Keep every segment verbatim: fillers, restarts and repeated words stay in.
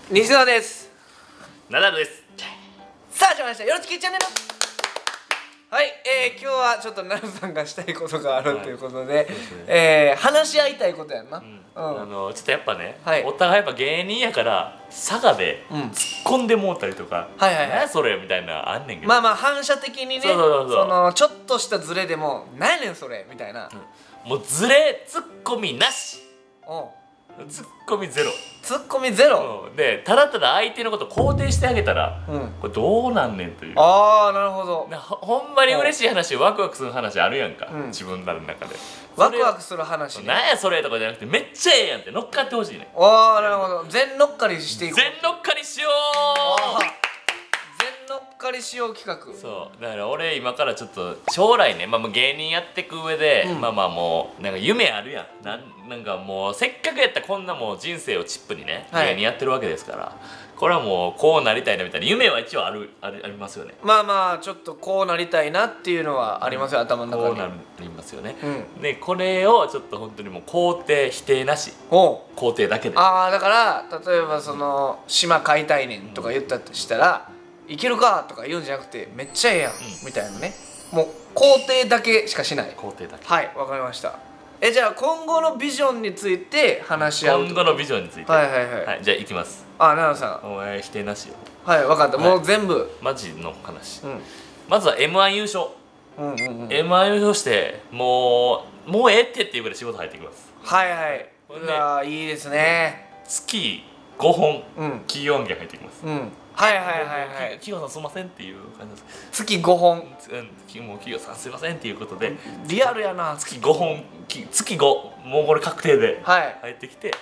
西野です。 ナダルです。 さあ始まりましたよろちきチャンネル。はい、えー、今日はちょっとナダルさんがしたいことがあるということで、はい、えー、話し合いたいことやんな。うん、 うん、あのちょっとやっぱね、はい、お互いやっぱ芸人やから佐賀で突っ込んでもうたりとか、うん、はいはいはい、何やそれみたいなあんねんけど、 まあまあ反射的にね、そのちょっとしたズレでも何やねんそれみたいな、 うん、もうズレツッコミなし、うんツッコミゼロツッコミゼロ、 うん、でただただ相手のことを肯定してあげたら、うん、これどうなんねんという。 ああなるほど。 ほ, ほんまに嬉しい話、ワクワクする話あるやんか、うん、自分らの中でワクワクする話ね。 なんやそれとかじゃなくてめっちゃええやんって乗っかってほしいね。 ああなるほど、全乗っかりしていく。 全乗っかりしよう。 全乗っかりしよう企画。 そうだから俺今からちょっと将来ね、まあ、芸人やっていく上で、うん、まあまあもうなんか夢あるやん。なんなんかもうせっかくやったらこんなもう人生をチップにね、はい、芸人やってるわけですから、これはもうこうなりたいなみたいな夢は一応あるあるありますよね。 まあまあちょっとこうなりたいなっていうのはありますよ、うん、頭の中に。 こうなりますよね、うん、でこれをちょっと本当にもう肯定否定なし、肯定だけで。 ああだから例えばその「島買いたいねん」とか言ったとしたら「いけるか」とか言うんじゃなくて「めっちゃええやん」みたいなね、もう肯定だけしかしない。 肯定だけ。 はいわかりました。えじゃあ今後のビジョンについて話し合う。 今後のビジョンについて、はいはいはい、はい、じゃあいきます。 あ奈良さん、 お前否定なしよ。 はい分かった、はい、もう全部マジの話、うん、まずは エムワン 優勝、うんうんうん、エムワン 優勝してもうもうええってっていうぐらい仕事入ってきます。 はいはい、うわいいですね。 月ごほん、うん、企業案件入ってきます、うん、 はいはいはいはい。 企業さんすいませんっていう感じです。 月ごほん、うん、 もう企業さんすいませんっていうことでリアルやな。 月ごほん、月ごもうこれ確定で入ってきて、はい、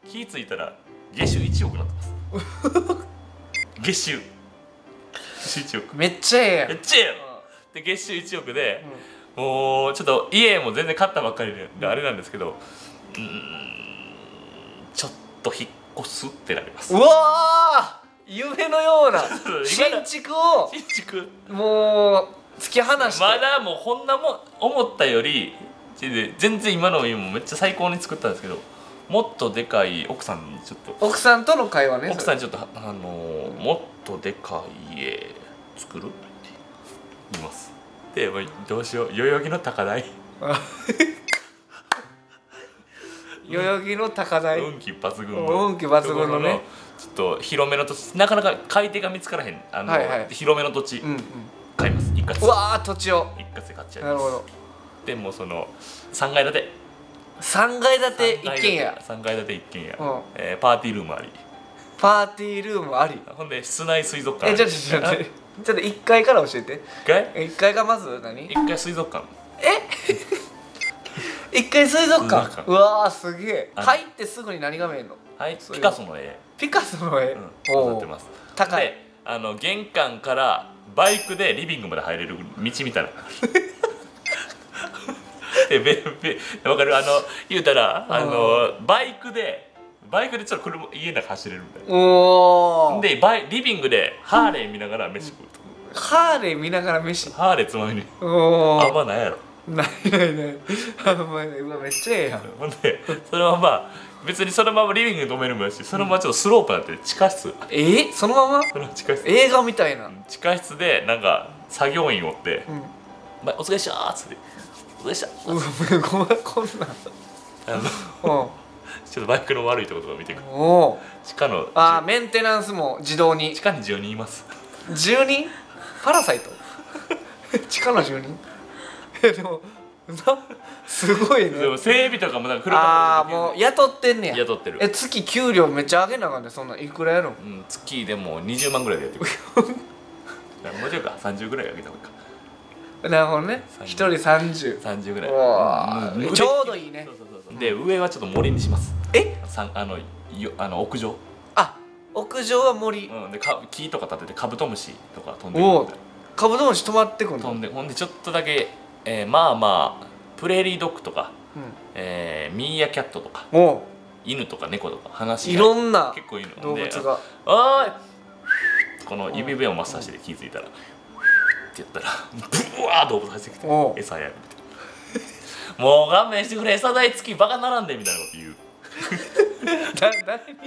気付いたら月収いちおくになってます月収いちおく、 めっちゃええやん。 めっちゃええやん、うん、で月収いちおくで、うん、もうちょっと家も全然買ったばっかりであれなんですけど、うん、ちょっと引っ越すってなります。 うわー夢のような新築を新築もう突き放して、 まだもうこんなもん思ったより全然今の家もめっちゃ最高に作ったんですけど、もっとでかい奥さんにちょっと奥さんとの会話ね。 奥さんにちょっとあのー、もっとでかい家作るって言います。でどうしよう、代々木の高台代々木の高台、 運気抜群の運気抜群のね、 ちょっと広めの土地、なかなか買い手が見つからへん、あの、はいはい、広めの土地、うんうん、買います。一括。 うわー土地を一括で買っちゃいます。 なるほど。 でもそのさんがい建てさんがい建て一軒家、 さんがい建て一軒家、うん、えー、パーティールームあり、 パーティールームあり、 ほんで室内水族館。 えちょっとちょっとちょっといっかいから教えて。いっかいいっかいがまず何、 いっかい水族館。 えいっかい水族館、うわーすげえ。入ってすぐに何が見えるの。 はい、ピカソの絵。 ピカソの絵、 うん、飾ってます。高い。であの玄関からバイクでリビングまで入れる道みたいなでべべ分かる、あの言うたらあのバイクでバイクでちょっと車家の中走れるみたいな。おでバイリビングでハーレー見ながら飯食うと、 うん、ハーレー見ながら飯、 ハーレーつまみに。おあんまないやろ。 ないないないあんまない。うわめっちゃええやん。 ほんでそのまま別にそのままリビングで止めるもやし、そのままちょっとスロープになって地下室、 えー、そのままその地下室映画みたいな地下室でなんか作業員おって「うん、まあ、お疲れっしたー」っつって「お疲れっしたー」 うごめんこんなんあのちょっとバイクの悪いところとか見てくる。お地下のあーメンテナンスも自動に。 地下にじゅうにんいます。 じゅうにんパラサイト地下のじゅうにんえでもすごいね。 でも整備とかもなんか車ああもう雇ってんねや。 雇ってる。 え月給料めっちゃ上げなあかんね。そんなんいくらやろ。 うん、月でもにじゅうまんぐらいでやってくるもうちょいかさんじゅうぐらい上げた方がいいか。なるほどね。ひとりさんじゅう。 さんじゅうぐらい、 うん、ちょうどいいね。 そうそうそうそう。で上はちょっと森にします。 えあのよあの屋上。 あ屋上は森、 うん、でか木とか立ててカブトムシとか飛んでくるみたいな。 カブトムシ止まってくるの。 飛んでほんでちょっとだけ、えー、まあまあプレーリードッグとか、うん、えー、ミーアキャットとか犬とか猫とか話いろんな結構いるの動物が 「おーい!」この指笛をマッサージで気づいたら「って言ったらブワー動物入ってきて餌やるみたいな「もう勘弁してくれ餌代付きバカ並んで」みたいなこと言う誰に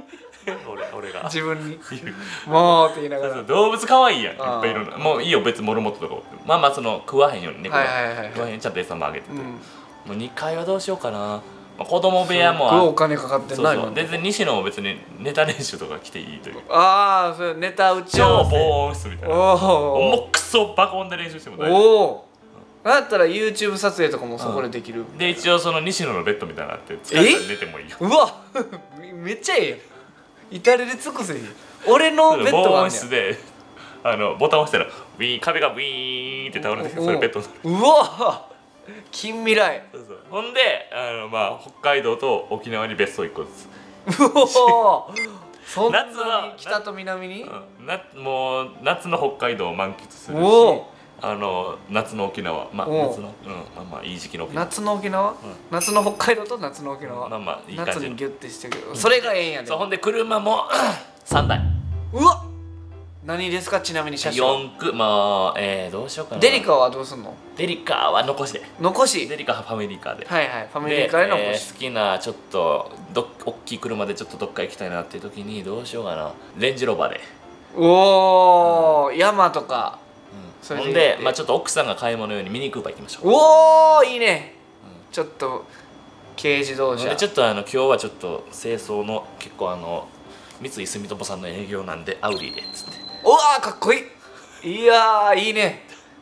俺俺が自分にもうって言いながら動物可愛いやんいっぱいいるのもういいよ別にモルモットとかまあまあその食わへんようにね食わへんちゃんと餌もあげてて、うん、もうにかいはどうしようかな、まあ、子供部屋もすごいお金かかってないの全然西野も別にネタ練習とか来ていいというああそれネタ打ち合わせ超防音室みたいな重くそ爆音で練習しても大丈夫おおだったら YouTube 撮影とかもそこでできる、 うん、で一応その西野のベッドみたいなのあって疲れたら寝てもいいようわめっちゃええやん至れり尽くせ俺のベッドがあんねん防音室であのボタン押したらウィーン壁がウィーンって倒れてそれベッドになるうわ近未来そうそうほんであの、まあ、北海道と沖縄に別荘いっこずつうおそんなに北と南に、 うん、なもう夏の北海道を満喫するしあの夏の沖縄まあ夏の、うん、まあまあいい時期の沖縄夏の沖縄、うん、夏の北海道と夏の沖縄、 まあまあいい感じ夏にギュッてしてるけどそれがええんやね、 そうほんで車もさんだいうわ何ですかちなみに車種よん区まあえー、どうしようかなデリカはどうすんのデリカは残しで残しデリカはファミリーカーではいはいファミリーカーで残し、 えー、好きなちょっとど大きい車でちょっとどっか行きたいなっていう時にどうしようかなレンジローバーでおお、うん、山とかほんで、まあ、ちょっと奥さんが買い物用にミニクーパー行きましょうおおいいね、うん、ちょっと軽自動車でちょっとあの今日はちょっと清掃の結構あの三井住友さんの営業なんでアウディでっつってうわーかっこいいいやーいいね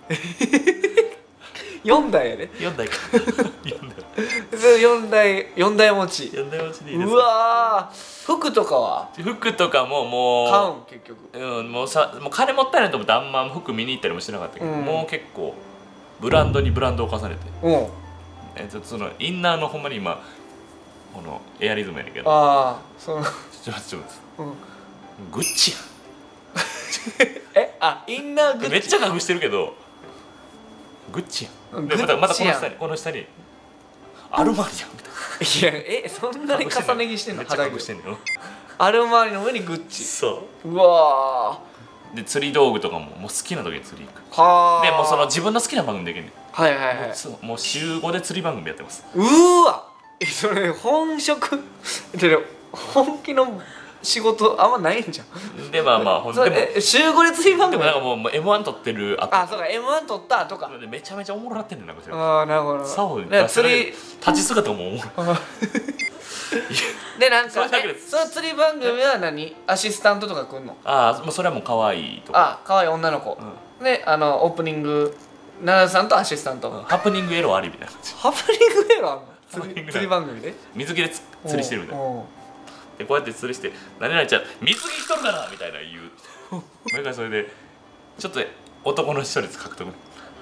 よんだいやで、ね、 よんだいかよんだいよんだい持ちよんだい持ちでいいですうわー服とかは服とかももう買うん結局うんもうさもう金もったいないと思ってあんま服見に行ったりもしてなかったけど、うん、もう結構ブランドにブランドを重ねてうんえっとそのインナーのほんまに今このエアリズムやねんけどああそのちょっと待ってちょっと待って、うん、グッチやんえあインナーグッチめっちゃ隠してるけどグッチやんでまたまたこの下にこの下にアルマーニやんみたいないやえそんなに重ね着してんのめっちゃ隠してんのよアルマーニの上にグッチそううわーで釣り道具とかももう好きな時に釣り行くはあでもうその自分の好きな番組できんねんはいはいはいもう、もう週ごで釣り番組やってますうーわえそれ本職で本気の仕事あんまないんじゃんでまあまあほんでも週ごで釣り番組でもなんかもう エムワン 撮ってる後あそうか エムワン 撮った後かめちゃめちゃおもろなってんねんなこちらああなるほどさおで釣り立ち姿もおもろいでなんかその釣り番組は何アシスタントとか来んのああもうそれはもう可愛いとかあ可愛い女の子、うん、であのオープニング奈良さんとアシスタント、うん、 ハプニングエローありみたいなハプニングエローあんの釣り、釣り番組で水着で釣りしてるみたいなでこうやって釣りして「何々ちゃん水着着とるかな」みたいな言う毎回それでちょっと男の視聴率獲得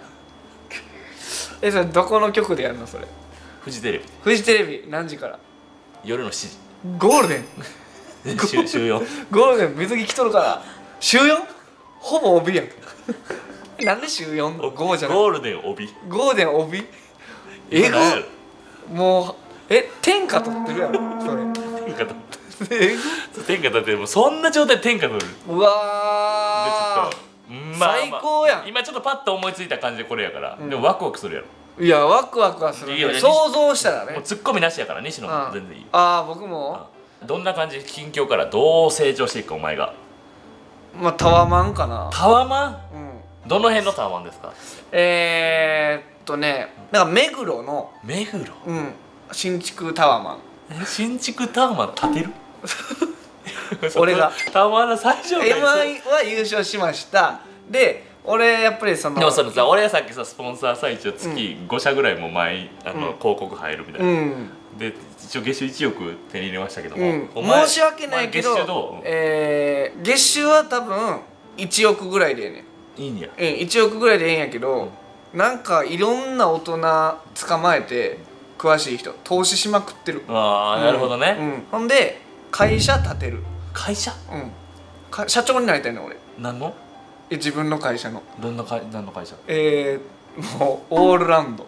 えそれどこの局でやるのそれフジテレビフジテレビ何時から夜のしちじゴールデン週週よんゴールデン水着着とるから週よんほぼ帯やんなんで週よんのゴーじゃないゴールデン帯ゴールデン帯えぐもうえ天下取ってるやろそれ天下取って天下取ってもうそんな状態で天下取るうわー、まあ、最高やん、まあ、 今ちょっとパッと思いついた感じでこれやから、うん、でもワクワクするやろいやワクワクはする、ね、想像したらねもうツッコミなしやから西野も全然いいああ僕もどんな感じ近況からどう成長していくかお前がまあタワマンかなタワマン、 うん、 どの辺のタワマンですかえー、っとねなんか目黒の目黒うん新築タワマンえ新築タワマン建てる俺がタワマンの最上階エムワン は優勝しましたで俺やっぱりそのでもそのさ俺がさっきさスポンサーさ一応月ご社ぐらいも前あの、うん、広告入るみたいな、うん、で一応月収いちおく手に入れましたけども、うん、 お前申し訳ないけど月収どう、えー、月収は多分いちおくぐらいでええねんいいんやうんいちおくぐらいでええんやけど、うん、なんかいろんな大人捕まえて詳しい人投資しまくってるああ、うん、なるほどね、 うん、ほんで会社建てる会社うんか社長になりたいの俺何のえ自分の会社のどんな会何の会社えー、もうオールラウンド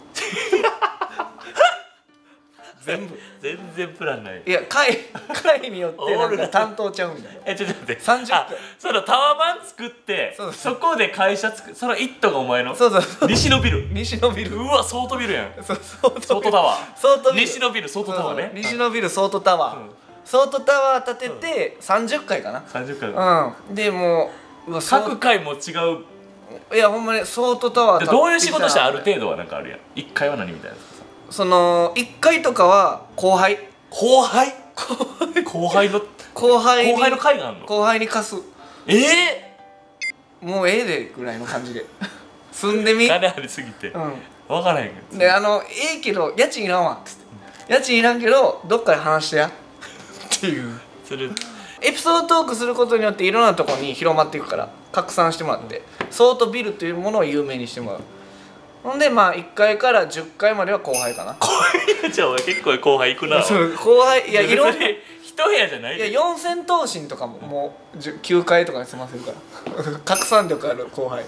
全部全然プランないいや会会によってなんか担当ちゃうんだよえちょっと待ってさんじゅっぷんそのタワマン作ってそそこで会社作その一棟がお前のそうそうそう西のビル西のビルうわ相当ビルやんそう相当タワー相当ビル西のビル相当タワーね西のビル相当タワー、うんソートタワー建ててさんじゅっかいかな。 さんじゅっかいうんでもううわ各回も違う。 いやほんまにソートタワー建てたどういう仕事してある程度はなんかあるやん。いっかいは何みたいな。 そのいっかいとかは後輩後輩後輩の後輩に後輩の会があるの。 後輩に貸す。 ええもうええでぐらいの感じで住んでみ。 金ありすぎてうん分からへんけど。 であのええけど家賃いらんわっつって家賃いらんけどどっかで話してやっていうする。 エピソードトークすることによっていろんなとこに広まっていくから拡散してもらって、ソートビルというものを有名にしてもらう。ほんでまあいっかいからじゅっかいまでは後輩かな。 じゃあお前結構後輩行くな。 そう後輩いやいろんな一部屋じゃないいやで。 四千頭身とかももうじゅきゅうかいとかに済ませるから拡散力ある後輩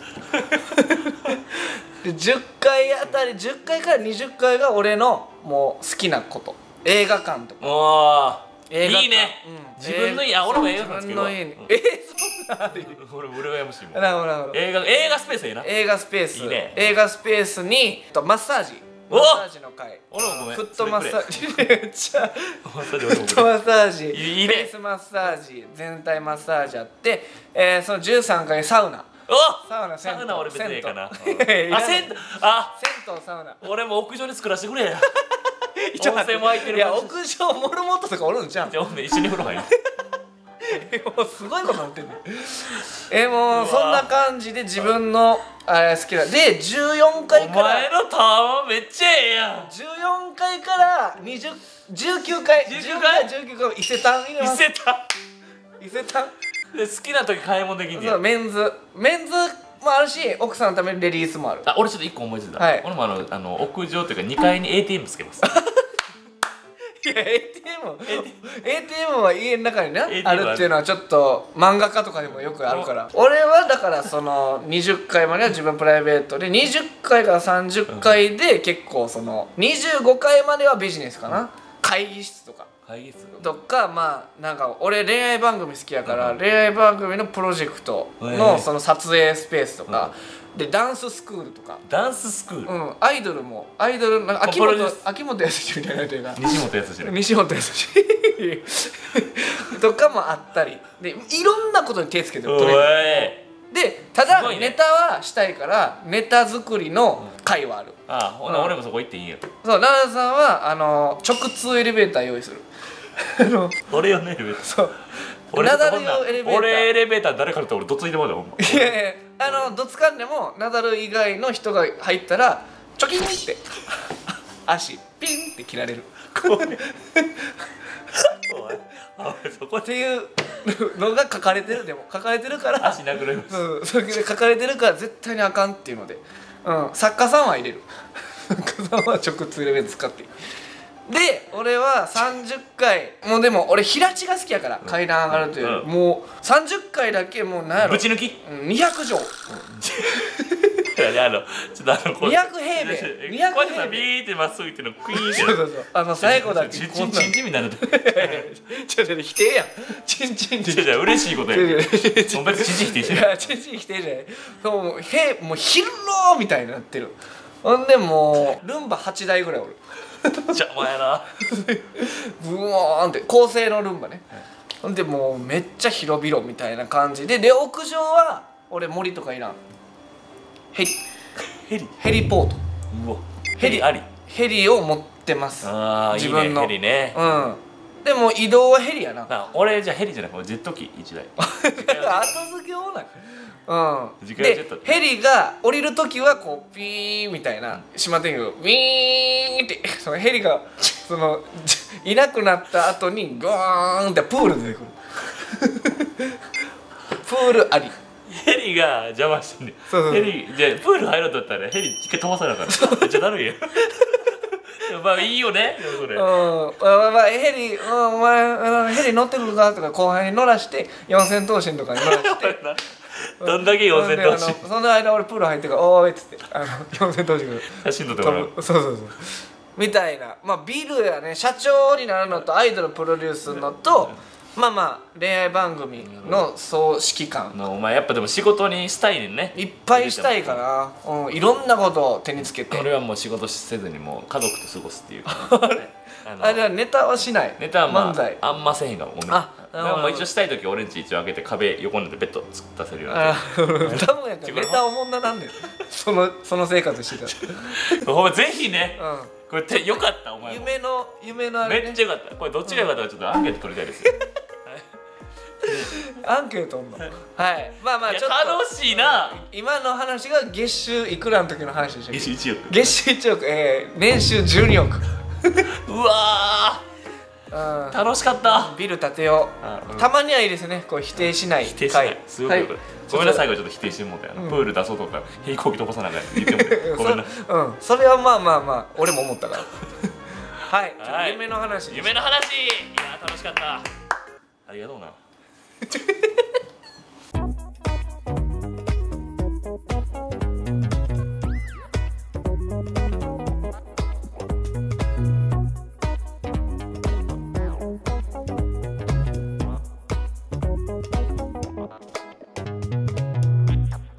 でじゅっかいあたりじゅっかいからにじゅっかいが俺のもう好きなこと映画館とかおー映画館いいね、 うん自分の家、あ俺も映画館自つけるわ。 分の家にえそんなある俺俺はやむしもなるほどなるほど映画映画スペースええな。 映画スペースいいね映画スペースにとマッサージおマッサージの会俺もごめんフットマッサージめっちゃマッサージ俺もフットマッサージいいねフェイスマッサージ全体マッサージあってえーそのじゅうさんかいサウナおサウナ銭湯サウナ俺別にええかな。 銭湯あ銭湯あ銭湯サウナ俺も屋上に作らせてくれや。温泉も空いてるいや感じ屋上モルモットとかおるんじゃんじゃあほんで一緒に風呂入る。 もうすごいことなってんねんえもうそんな感じで自分のあれ好きだでじゅうよんかいおから前のタワーめっちゃええやん。 じゅうよんかいからにじゅう じゅうきゅうかいじゅうきゅうかいじゅうきゅうかい伊勢丹入れます見せた。 伊勢丹で好きな時買い物できんねそうや。 メンズメンズもあるし奥さんのためにレディースもあるあ俺ちょっと一個思いついた。 はい俺もあのあの屋上というかにかいに エーティーエム つけます。 いや エーティーエム エーティーエム は家の中にねエーティーエムあるっていうのはちょっと漫画家とかでもよくあるから俺はだからそのにじゅっかいまでは自分プライベートでにじゅっかいからさんじゅっかいで結構そのにじゅうごかいまではビジネスかな会議室とか会議室とかまあなんか俺恋愛番組好きやから、 うん恋愛番組のプロジェクトへえのその撮影スペースとか、でダンススクールとか、 ダンススクール、 うん、アイドルもアイドルなんか秋元プロデュース秋元康みたいなというか西本康ね。 西本康とかもあったりでいろんなことに手つけてるおいとにかくでただ、 すごいねネタはしたいからネタ作りの会はある、 あほな俺もそこ行っていいよ。 そう奈良さんはあの直通エレベーター用意するあの俺よねエレベーター。 そう俺ナダル用エレベーター俺エレベーター誰からって俺どついてもらうよほんま。 いやいやあのどつかんでもナダル以外の人が入ったらチョキンって足ピンって切られるおいおいそこっていうのが書かれてるでも書かれてるから足殴れます。 そうそれで書かれてるから絶対にあかんっていうので、うん、作家さんは入れる作家さんは直通エレベーター使っていいで俺はさんじゅっかいもうでも俺平地が好きやから階段上がるというより、 うんもうさんじゅっかいだけもうなんやろぶち抜き。 うんにひゃくじょういやあのちょっとあのこうにひゃく平米にひゃくこうやってさ平米ビーってまっすぐ行ってんのクイーンってそうそうそうあの最後だけちこんなんんちんちんみたいになってちょちょ否定やんチンチンって違う違う嬉しいことや。もう別にちんちん否定してない。 いやチンチン否定じゃないそうもうへもう広ーみたいになってるほんでもうルンバはちだいぐらいおる邪魔やな。 ブワーンって高性能ルンバねほんでもうめっちゃ広々みたいな感じでで屋上は俺森とかいらんヘリヘリヘリポートうわヘリあり。 ヘリを持ってますああいい自分のねヘリね。 うんでも移動はヘリやなな俺じゃあヘリじゃなくてジェット機一台。 後付けおないうん自家用ジェットでヘリが降りる時はこうピーみたいな島天狗ウィーンってそのヘリがそのいなくなった後にゴーンってプール出てくるプールありヘリが邪魔してんねん。 そうそうヘリじゃあプール入ろうとったらヘリ一回飛ばさなあかった。めっちゃだるいやん。でもまあいいよねでもそれ。 うんまあまあヘリ、うん、お前うんヘリ乗ってくるかとか後輩に乗らして四千頭身とかに乗らしてどんだけ四千頭身。 ほんであのその間俺プール入ってから「おーい」っつってあの四千頭身が写真撮ってもらう。 そうそうそうみたいなまあビルやね社長になるのとアイドルプロデュースするのとまあまあ恋愛番組の総指揮官のお前やっぱでも仕事にしたいねんね。 いっぱいしたいかな、うん、いろんなことを手につけて俺はもう仕事せずにもう家族と過ごすっていう。 あのあ、じゃあネタはしない。 ネタはま漫才。 ああんませえへんかもごめん。 あだからまあ一応したい時俺んち一応開けて壁横になってベッド突っ出せるようになあってー、多分やからネタおもんななんねん。そのその生活してたほんまぜひねら。うん。 これってよかったお前も夢の夢のあれね。 めっちゃよかったこれどっちがよかったかちょっとアンケート取りたいですよアンケートんの。はい。まあまあいやちょっと楽しいな今の話が月収いくらの時の話でしたっけ？ 月収いちおく月収いちおく、えー、年収じゅうにおく。 うわうん。 ー楽しかったビル建てよあうんう。たまにはいいですね。こう否定しない否定しない回すごくよかっはいたごめんなさいがちょっと否定してもうたよなうんプール出そうとか飛行機飛ばさなあかん言ってもうたごめんなそうん、それはまあまあまあ俺も思ったからはい、ちょっとはい夢の話夢の話いや楽しかったありがとうな